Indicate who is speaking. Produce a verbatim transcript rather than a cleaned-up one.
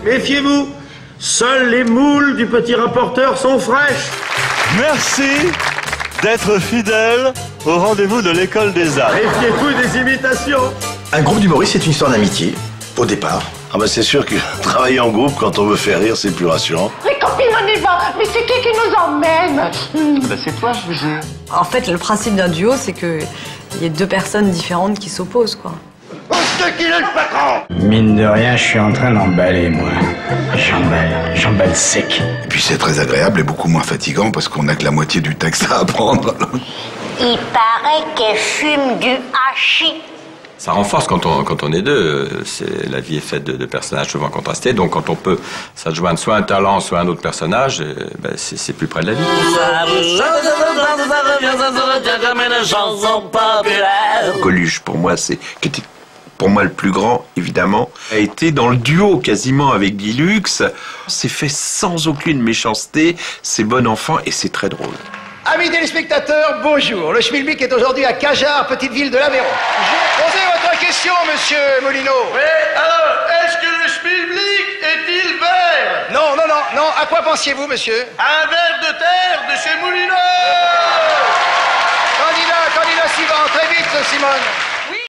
Speaker 1: Méfiez-vous, seules les moules du petit rapporteur sont fraîches.
Speaker 2: Merci d'être fidèle au rendez-vous de l'école des arts.
Speaker 1: Méfiez-vous des imitations.
Speaker 3: Un groupe d'humoristes, c'est une histoire d'amitié, au départ.
Speaker 4: Ah bah c'est sûr que travailler en groupe, quand on veut faire rire, c'est plus rassurant.
Speaker 5: Mais copine, on y va. Mais c'est qui qui nous emmène?
Speaker 6: Bah c'est toi, je vous ai.
Speaker 7: En fait, le principe d'un duo, c'est que il y a deux personnes différentes qui s'opposent, quoi.
Speaker 1: C'est qui est le patron?
Speaker 8: Mine de rien, je suis en train d'emballer, moi. J'emballe, j'emballe sec.
Speaker 9: Et puis c'est très agréable et beaucoup moins fatigant parce qu'on n'a que la moitié du texte à apprendre.
Speaker 5: Il paraît qu'elle fume du hachis.
Speaker 10: Ça renforce quand on, quand on est deux. C'est, la vie est faite de, de personnages souvent contrastés. Donc quand on peut s'adjoindre soit un talent, soit un autre personnage, ben c'est, c'est plus près de la vie.
Speaker 11: Coluche, pour moi, c'est qui était pour moi le plus grand, évidemment, a été dans le duo quasiment avec Guy Lux. C'est fait sans aucune méchanceté, c'est bon enfant et c'est très drôle.
Speaker 12: Amis téléspectateurs, bonjour. Le Schmilblick est aujourd'hui à Cajar, petite ville de l'Aveyron. Posez votre question, monsieur Moulineau.
Speaker 1: Oui, alors, est-ce que le Schmilblick est-il vert?
Speaker 12: Non, non, non, non. À quoi pensiez-vous, monsieur?
Speaker 1: Un ver de terre de chez Moulineau.
Speaker 12: Candidat, candidat suivant, très vite, Simone.